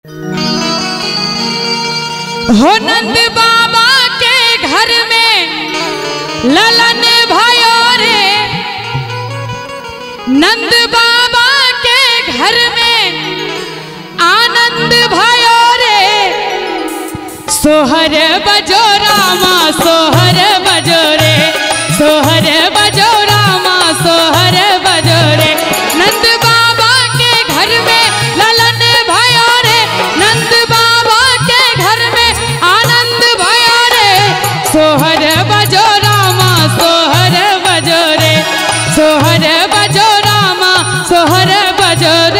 हो नंद बाबा के घर में ललन भयो रे, नंद बाबा के घर में आनंद भयो रे। सोहर बजो रामा सोहर बजो रे, सोहर बजो रामा सोहर बजो रे। नंद बाबा के घर में ललन भयो रे, नंद बाबा के घर में आनंद भयो रे। सोहर बजो रामा सोहर बजो रे, सोहर बजो रामा सोहर बजो रे।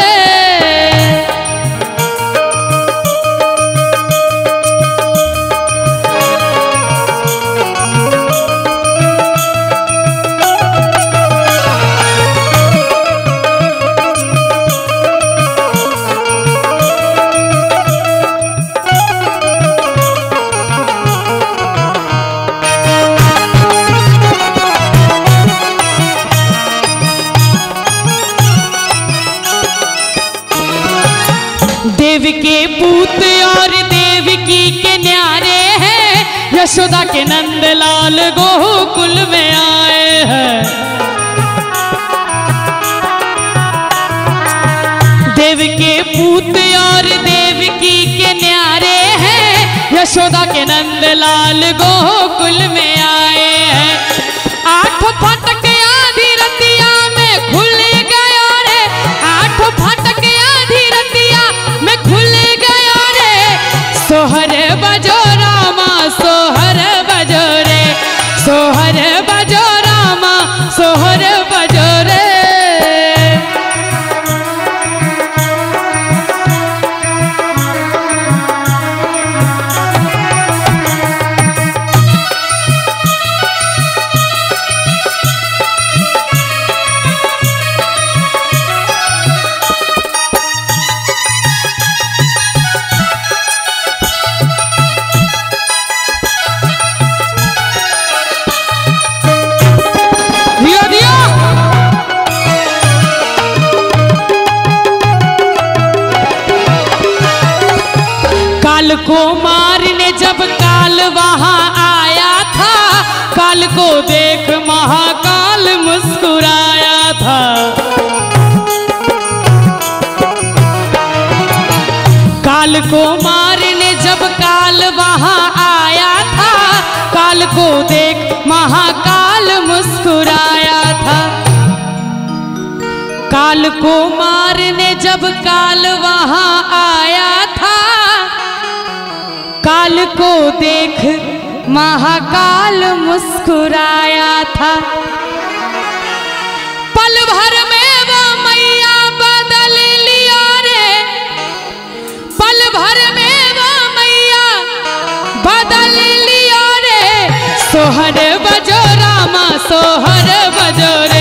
देव के पूत और देवकी के न्यारे हैं, यशोदा के नंदलाल गोकुल में आए हैं। देव के पूत और देवकी के न्यारे हैं, यशोदा के नंदलाल गोकुल में आए हैं। आठ फाटक आधी रतिया में खुल गया रे, आठ फाटक आधी रतिया में खुल गया रे। सोहर बजो रामा सोहर बजो रे, सोहर बजो रामा सोहर बजो रे। काल को मारने जब काल वहां आया था, काल को देख महाकाल मुस्कुराया था। काल को मारने जब काल वहां आया था, काल को देख महाकाल मुस्कुराया था। काल को मारने जब काल वहां आया था, काल को देख महाकाल मुस्कुराया था। पल भर में वो मैया बदल लिया रे, पल भर में वो मैया बदल लिया रे। सोहर बजो रामा सोहर बजो रे,